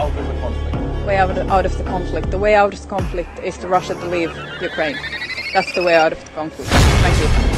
out of the conflict? Way out of the conflict. The way out of the conflict is for Russia to leave Ukraine. That's the way out of the conflict. Thank you.